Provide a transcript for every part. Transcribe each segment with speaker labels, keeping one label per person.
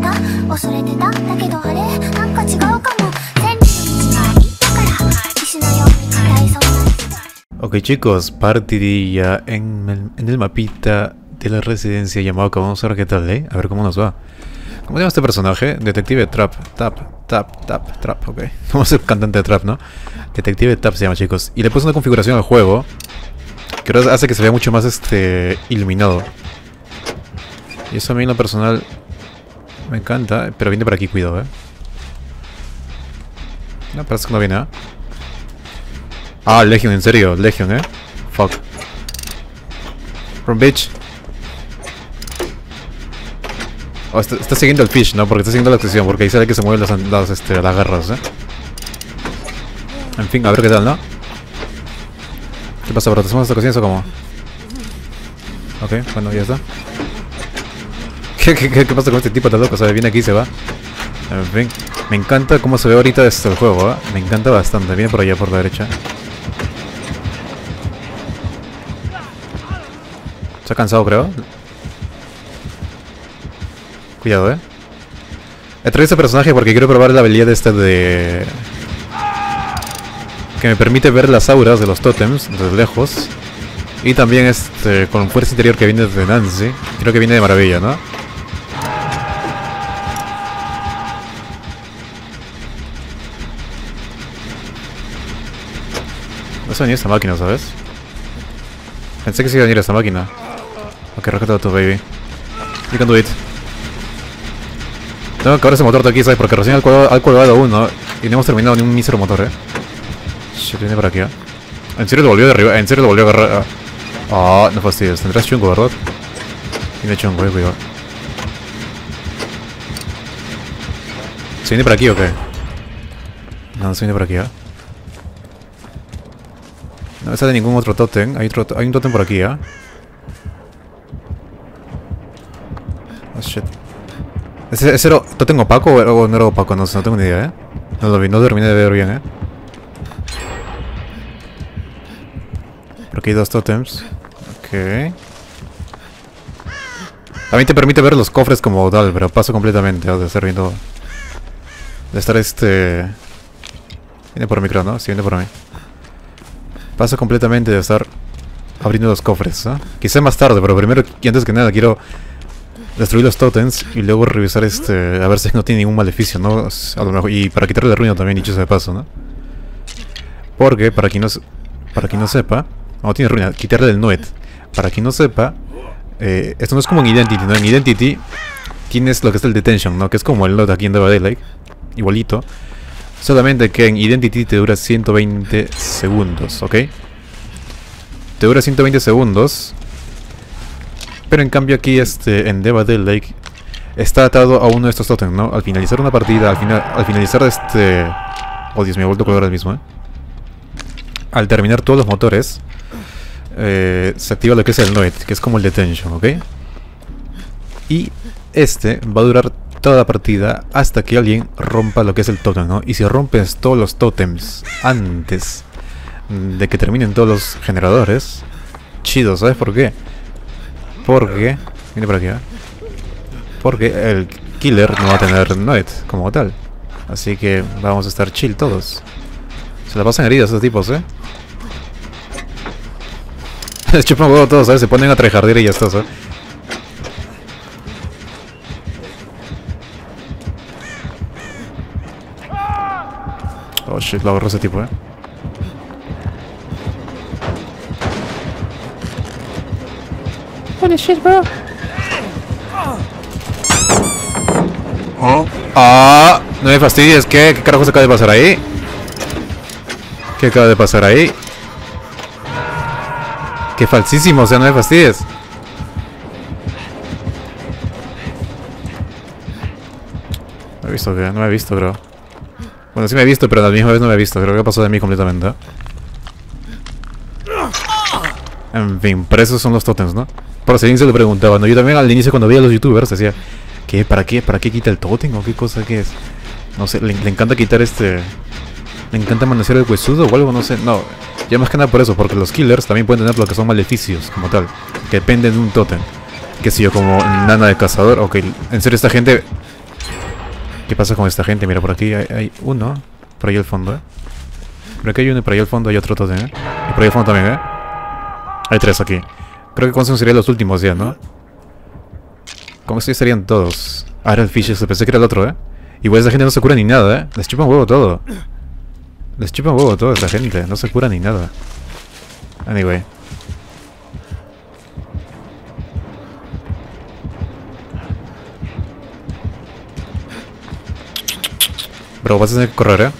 Speaker 1: Ok chicos, partidilla en el mapita de la residencia llamado que vamos a ver qué tal, a ver cómo nos va. ¿Cómo se llama este personaje? Detective Trap, Trap, ok. Vamos a ser cantante de Trap, ¿no? Detective Trap se llama, chicos. Y le puse una configuración al juego que ahora hace que se vea mucho más iluminado. Y eso a mí en lo personal me encanta, pero viene por aquí, cuidado, No, parece que no viene, Ah, Legion, en serio, Legion, Fuck. From bitch. Oh, está siguiendo el fish, ¿no? Porque está siguiendo la acción, porque ahí sale que se mueven las garras, En fin, a ver qué tal, ¿no? ¿Qué pasa, bro? ¿Te hacemos esta cocina o cómo? Ok, bueno, ya está. ¿Qué pasa con este tipo tan loco? O sea, viene aquí y se va. En fin, me encanta cómo se ve ahorita el juego, Me encanta bastante. Viene por allá, por la derecha. Se ha cansado, creo. Cuidado, He traído este personaje porque quiero probar la habilidad de... que me permite ver las auras de los tótems desde lejos. Y también con fuerza interior que viene de Nancy. Creo que viene de maravilla, ¿no? No se va a venir esta máquina, ¿sabes? Pensé que se iba a venir esta máquina. Ok, receta tu baby. You can do it. Tengo que acabar ese motor de aquí, ¿sabes? Porque recién ha colgado uno y no hemos terminado ni un mísero motor, Shit, viene por aquí, En serio lo volvió a derribar, en serio lo volvió a agarrar. No fastidies, tendrás chungo, ¿verdad? Tiene chungo, cuidado. ¿Se viene por aquí o qué? No se viene por aquí, No me sale ningún otro tótem. Hay un tótem por aquí, Oh shit. ¿Ese era tótem opaco o no era opaco? No tengo ni idea, No lo vi, no terminé de ver bien, Por aquí hay dos tótems. Ok. También te permite ver los cofres como tal, pero paso completamente, de estar viendo... De estar Viene por mí, creo, ¿no? Sí, viene por mí. Paso completamente de estar abriendo los cofres, Quizá más tarde, pero primero y antes que nada quiero destruir los totems y luego revisar a ver si no tiene ningún maleficio, ¿no? A lo mejor, y para quitarle el ruido también, dicho sea de paso, ¿no? Porque, para quien no sepa... No tiene ruina, quitarle el Noet. Para quien no sepa, esto no es como en Identity, ¿no? En Identity tienes lo que es el Detention, ¿no? Que es como el Noet aquí en Dead by Daylight. Igualito. Solamente que en Identity te dura 120 segundos, ¿ok? Te dura 120 segundos. Pero en cambio aquí en Dead by Daylight está atado a uno de estos totems, ¿no? Al finalizar una partida, al finalizar Oh Dios, me he vuelto a colgar el mismo, Al terminar todos los motores, se activa lo que es el Noet, que es como el Detention, ¿ok? Y va a durar toda la partida hasta que alguien rompa lo que es el tótem, ¿no? Y si rompes todos los tótems antes de que terminen todos los generadores, chido, ¿sabes por qué? Porque... Viene por aquí, Porque el killer no va a tener Noet como tal. Así que vamos a estar chill todos. Se la pasan heridas esos tipos, Chupan huevo todos, ¿sabes? Se ponen a trejardir y ya está, Oh shit, lo agarró ese tipo,
Speaker 2: Holy shit, bro.
Speaker 1: No me fastidies, ¿qué carajos acaba de pasar ahí? ¿Qué acaba de pasar ahí? ¡Qué falsísimo! O sea, no me fastidies. No he visto, ¿qué? No me he visto, creo. Bueno, sí me he visto, pero a la misma vez no me he visto. Creo que pasó de mí completamente. En fin, para eso son los totems, ¿no? Por si alguien se lo preguntaba, ¿no? Yo también al inicio cuando veía a los youtubers decía, ¿qué? ¿Para qué? ¿Para qué quita el totem? ¿O qué cosa que es? No sé, le encanta quitar le encanta manosear el huesudo o algo, no sé. No, ya más que nada por eso, porque los killers también pueden tener lo que son maleficios, como tal, que dependen de un tótem. Que si yo, como nana de cazador, ok, en serio esta gente ¿Qué pasa con esta gente? Mira, por aquí hay uno. Por ahí al fondo, Por aquí hay uno y por ahí al fondo hay otro también, Y por ahí al fondo también, Hay 3 aquí. Creo que con eso serían los últimos ya, ¿no? Con esto ya estarían todos. Ahora el Fish, pensé que era el otro, Igual esa gente no se cura ni nada, Les chupan huevo todo. Les chupan huevo todo esta gente. No se cura ni nada. Anyway. Bro, vas a tener que correr,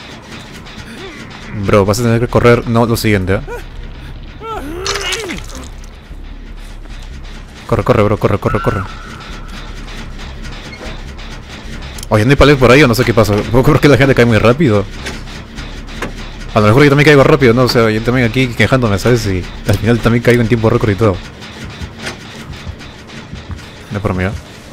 Speaker 1: Bro, vas a tener que correr, no lo siguiente, Corre, corre, bro, corre, corre, corre. Oye, ¿no hay palet por ahí o no sé qué pasa? Creo que la gente cae muy rápido. A lo mejor yo también caigo rápido, ¿no? O sea, yo también aquí quejándome, ¿sabes? Y al final también caigo en tiempo récord y todo. No por mí,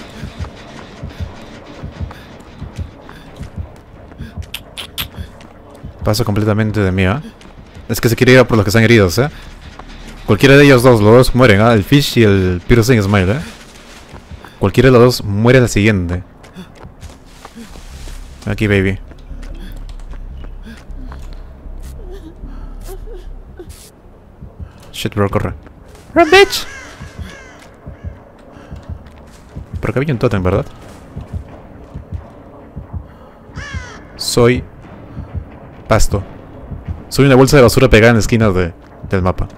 Speaker 1: Paso completamente de mí, Es que se quiere ir a por los que están heridos, Cualquiera de ellos dos, los dos mueren, El Fish y el Piercing Smile, Cualquiera de los dos muere al siguiente. Aquí, baby. Shit, bro, corre.
Speaker 2: Run, bitch.
Speaker 1: Por acá había un tótem, ¿verdad? Soy pasto. Soy una bolsa de basura pegada en la esquina del mapa.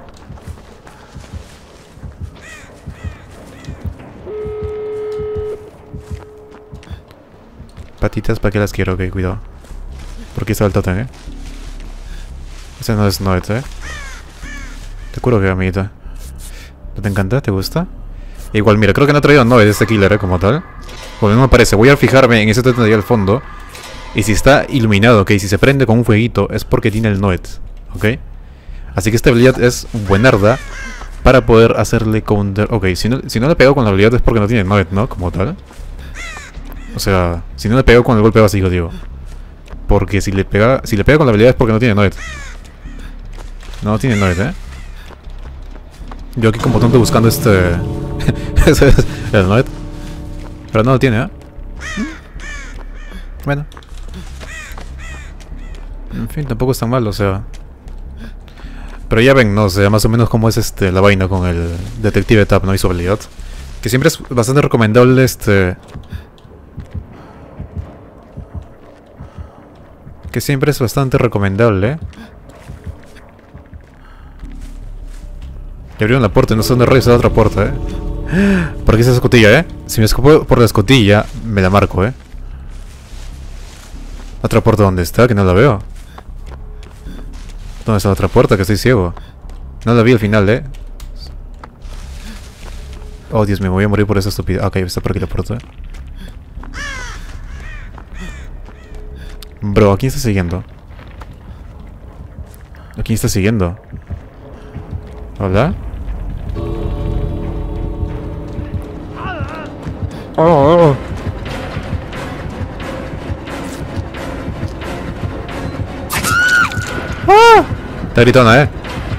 Speaker 1: Patitas, ¿para qué las quiero? Ok, cuidado. Por aquí está el tótem, Ese no es Noet, Te juro que, amiguita. ¿No te encanta? ¿Te gusta? Igual, mira, creo que no ha traído Noet este killer, como tal. Bueno, no me parece. Voy a fijarme en ese tótem de ahí al fondo. Y si está iluminado, si se prende con un fueguito, es porque tiene el Noet, Así que esta habilidad es buenarda para poder hacerle counter. Ok, si no le pego con la habilidad es porque no tiene Noet, ¿no? Como tal. O sea, si no le pego con el golpe básico, digo. Porque si le pega con la habilidad es porque no tiene Noet. No tiene Noet, Yo aquí como tonto buscando ese es el Noet. Pero no lo tiene, Bueno. En fin, tampoco es tan mal, o sea. Pero ya ven, no, o sea, más o menos cómo es la vaina con el Detective Tap, ¿no? Y su habilidad. Que siempre es bastante recomendable Que siempre es bastante recomendable. Y abrieron la puerta, no sé dónde rayos está la otra puerta, Por aquí está esa escotilla, Si me escapo por la escotilla, me la marco, ¿Otra puerta dónde está? Que no la veo. ¿Dónde está la otra puerta? Que estoy ciego. No la vi al final, Oh, Dios mío, me voy a morir por esa estupidez. Ok, está por aquí la puerta. Bro, ¿a quién está siguiendo? ¿A quién está siguiendo? ¿Hola? Oh. ¡Ah! Está gritona,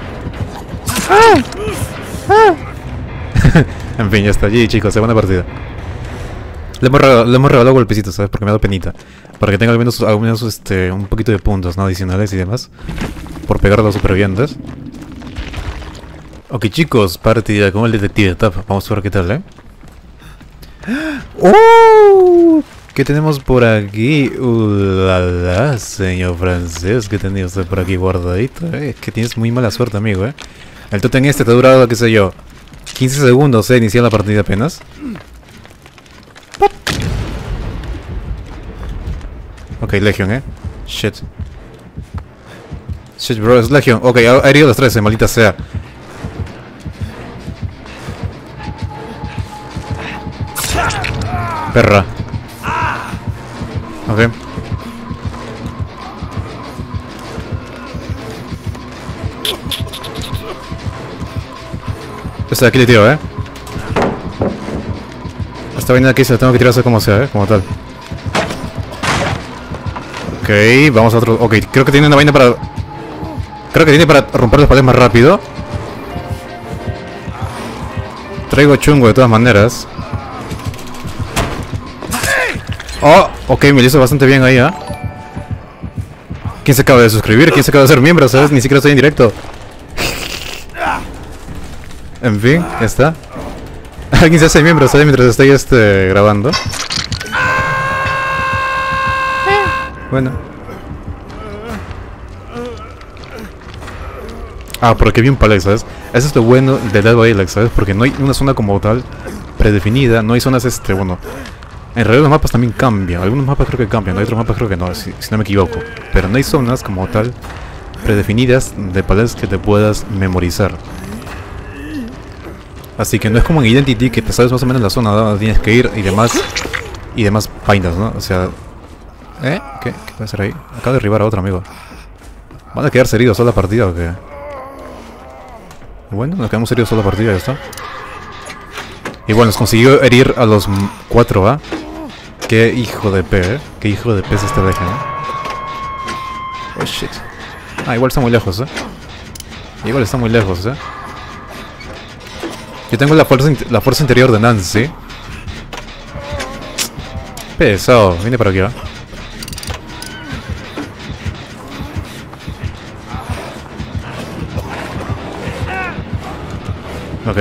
Speaker 1: En fin, ya está. GG, chicos, segunda partida. Le hemos regalado golpecitos, ¿sabes? Porque me ha dado penita. Para que tenga al menos un poquito de puntos, ¿no? Adicionales y demás. Por pegar a los supervivientes. Ok, chicos, partida con el Detective Tap. Vamos a ver qué tal, ¡Oh! ¿Qué tenemos por aquí? La, señor francés. ¿Qué tenía usted por aquí guardadito? Es que tienes muy mala suerte, amigo, El tótem te ha durado, qué sé yo, 15 segundos, iniciar la partida apenas. ¡Pop! Ok, Legion, Shit. Shit, bro, es Legion. Ok, ha herido los 13, maldita sea. Perra. Ok. Este de aquí le tiro, Esta vaina de aquí se la tengo que tirar como sea, como tal. Ok, vamos a otro. Ok, creo que tiene una vaina para. Creo que tiene para romper las paredes más rápido. Traigo chungo de todas maneras. Oh, ok, me lo hizo bastante bien ahí, ¿ah? ¿Quién se acaba de suscribir? ¿Quién se acaba de hacer miembro? ¿Sabes? Ni siquiera estoy en directo. En fin, ya está. Alguien se hace miembro, ¿sabes? Mientras estoy grabando. Bueno. Ah, porque vi un pallet, ¿sabes? Eso es lo bueno de Dead by Daylight, ¿sabes? Porque no hay una zona como tal predefinida, no hay zonas, bueno... En realidad los mapas también cambian, algunos mapas creo que cambian, hay otros mapas creo que no, si no me equivoco. Pero no hay zonas como tal predefinidas de pallets que te puedas memorizar. Así que no es como en Identity que te sabes más o menos la zona donde tienes que ir y demás vainas, ¿no? O sea... ¿Qué puede ser ahí? Acabo de derribar a otro amigo. ¿Van a quedarse heridos sola partida o qué? Bueno, nos quedamos heridos sola partida, ya está. Y bueno, nos consiguió herir a los 4, ¿va? Qué hijo de P, ¿eh? Qué hijo de P es este deje, ¿eh? Oh shit. Ah, igual está muy lejos, Igual está muy lejos, Yo tengo la fuerza interior de Nancy. Pesado, viene para aquí, ¿va? Ok.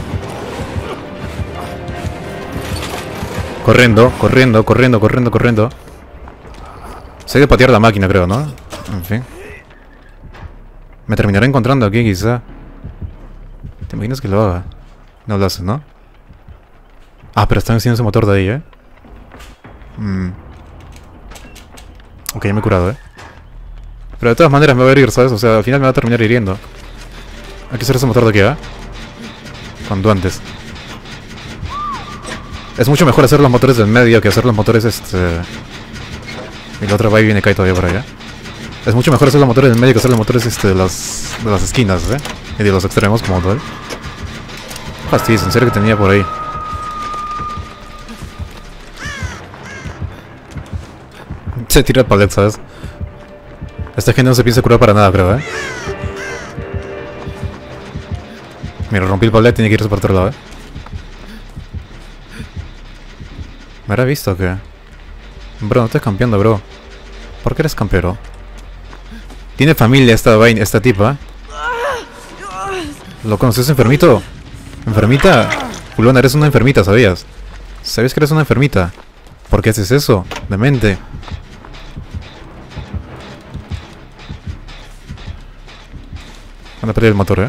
Speaker 1: Corriendo. Se hay que patear la máquina, creo, ¿no? En fin. Me terminaré encontrando aquí, quizá. ¿Te imaginas que lo haga? No lo hace, ¿no? Ah, pero están haciendo ese motor de ahí, Ok, ya me he curado, Pero de todas maneras me voy a herir, ¿sabes? O sea, al final me va a terminar hiriendo. Hay que hacer ese motor de aquí, Cuando antes. Es mucho mejor hacer los motores del medio que hacer los motores Y la otra va y viene cae todavía por allá. Es mucho mejor hacer los motores del medio que hacer los motores de las esquinas, Y de los extremos como tal. Fastidio, en serio que tenía por ahí. Se tira el palet, ¿sabes? Esta gente no se piensa curar para nada, creo, Mira, rompí el palet, tiene que irse por otro lado, ¿Me habrá visto o qué? Bro, no estás campeando, bro. ¿Por qué eres campero? ¿Tiene familia esta tipa? ¿Lo conoces, enfermito? ¿Enfermita? Fulona, eres una enfermita, ¿sabías? ¿Sabías que eres una enfermita? ¿Por qué haces eso? Demente. Van a perder el motor,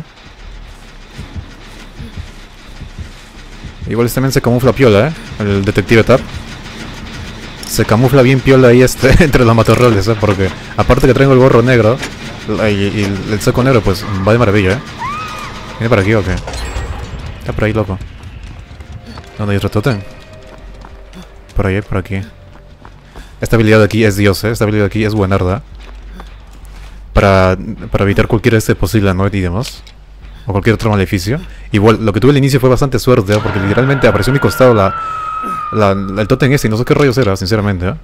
Speaker 1: Igual este men se camufla piola, El detective Tap. Se camufla bien piola ahí entre los matorrales, Porque aparte que traigo el gorro negro y el saco negro, pues va de maravilla, ¿Viene para aquí o qué? Está por ahí, loco. ¿Dónde hay otro tótem? Por ahí, por aquí. Esta habilidad de aquí es Dios, Esta habilidad de aquí es buenarda. Para evitar cualquier posible anoid y demás. O cualquier otro maleficio. Igual, lo que tuve al inicio fue bastante suerte, porque literalmente apareció a mi costado el tótem y no sé qué rayos era, sinceramente,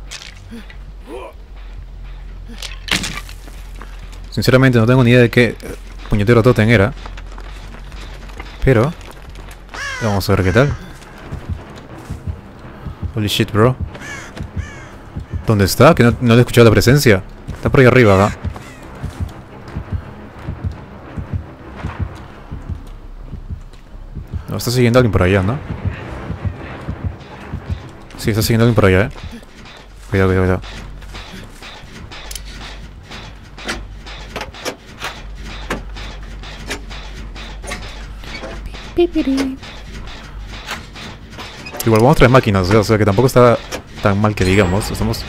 Speaker 1: Sinceramente no tengo ni idea de qué puñetero tótem era. Pero vamos a ver qué tal. Holy shit, bro. ¿Dónde está? Que no le he escuchado la presencia. Está por ahí arriba, No, está siguiendo alguien por allá, ¿no? Sí, está siguiendo alguien por allá, Cuidado. Igual vamos 3 máquinas, o sea que tampoco está tan mal que digamos. Estamos...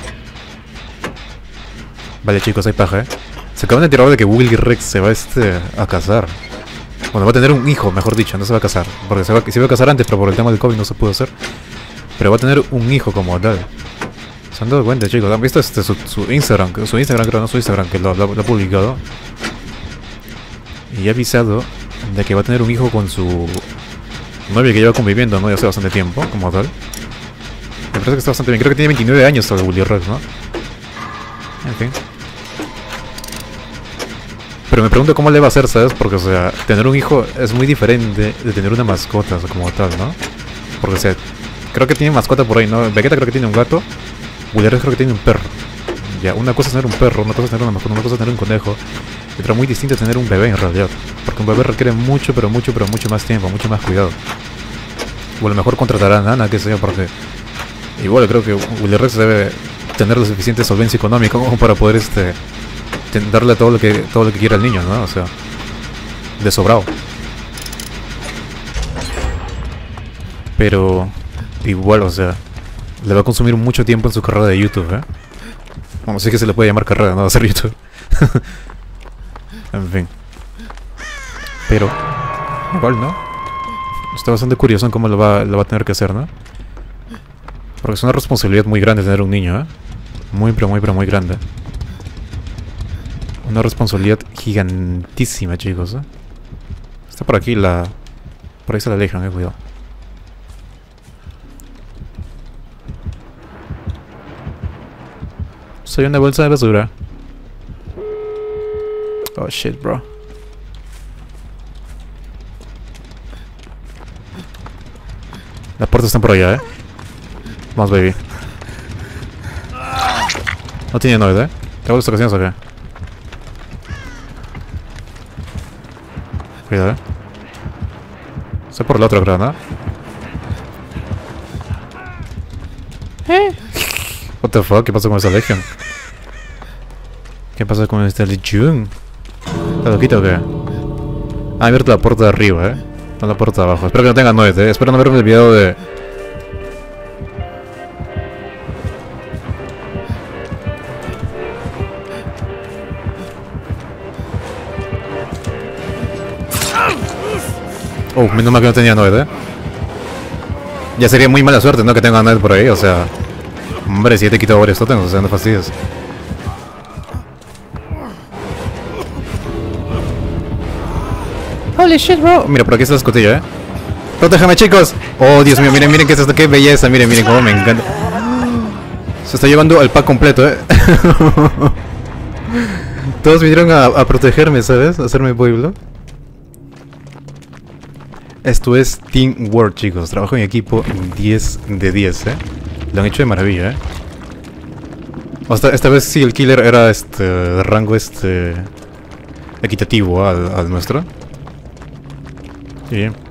Speaker 1: Vale, chicos, hay paja, Se acaban de enterar de que Willy Rex se va a casar. Bueno, va a tener un hijo, mejor dicho, no se va a casar. Porque se iba a casar antes, pero por el tema del COVID no se pudo hacer. Pero va a tener un hijo como tal. Se han dado cuenta, chicos. ¿Han visto su Instagram? Su Instagram, creo, no su Instagram, que lo ha publicado. Y ha avisado de que va a tener un hijo con su novia que lleva conviviendo, ¿no? Ya hace bastante tiempo, como tal. Me parece que está bastante bien. Creo que tiene 29 años todavía Willy Rex, ¿no? En fin. Pero me pregunto cómo le va a hacer, ¿sabes? Porque, o sea, tener un hijo es muy diferente de tener una mascota, o sea, como tal, ¿no? Porque, o sea, creo que tiene mascota por ahí, ¿no? Vegeta creo que tiene un gato. Willy Rex creo que tiene un perro. Ya, una cosa es tener un perro, una cosa es tener una mascota, una cosa es tener un conejo. Y otra muy distinta es tener un bebé en realidad. Porque un bebé requiere mucho, pero mucho más tiempo, mucho más cuidado. O a lo mejor contratará a Nana, qué sé yo, porque... Igual creo que Willy Rex debe tener la suficiente solvencia económica como para poder darle todo lo que quiera el niño, ¿no? O sea, de sobrado. Pero igual, o sea, le va a consumir mucho tiempo en su carrera de YouTube, ¿eh? Bueno, sí que se le puede llamar carrera, no hacer YouTube. En fin. Pero igual, ¿no? Está bastante curioso en cómo lo va a tener que hacer, ¿no? Porque es una responsabilidad muy grande tener un niño, ¿eh? Muy, pero muy grande. Una responsabilidad gigantísima, chicos, ¿eh? Está por aquí la... Por ahí se la alejan, cuidado. Soy una bolsa de basura. Oh shit, bro. Las puertas están por allá, Vamos, baby. No tiene noise, ¿Te hago las ocasiones o qué? Cuidado, Estoy por el otro, creo, ¿no? What the fuck? ¿Qué pasó con esa legión? ¿Qué pasa con esta legión? ¿Está loquito o qué? Ah, he abierto la puerta de arriba, No la puerta de abajo. Espero que no tenga noise, Espero no verme el video de... Oh, menos mal que no tenía noise, Ya sería muy mala suerte, ¿no? Que tenga noise por ahí, o sea... Hombre, si ya te he quitado varios tótems, o sea, no fastidies.
Speaker 2: Holy shit, bro.
Speaker 1: Mira, por aquí está la escotilla, ¡Protéjame, chicos! Oh, Dios mío, miren qué es esto, qué belleza, miren cómo me encanta. Se está llevando el pack completo, Todos vinieron a protegerme, ¿sabes? A hacerme pueblo. Esto es Teamwork, chicos. Trabajo en equipo 10 de 10, Lo han hecho de maravilla, Esta vez sí el killer era de rango equitativo al nuestro. Sí.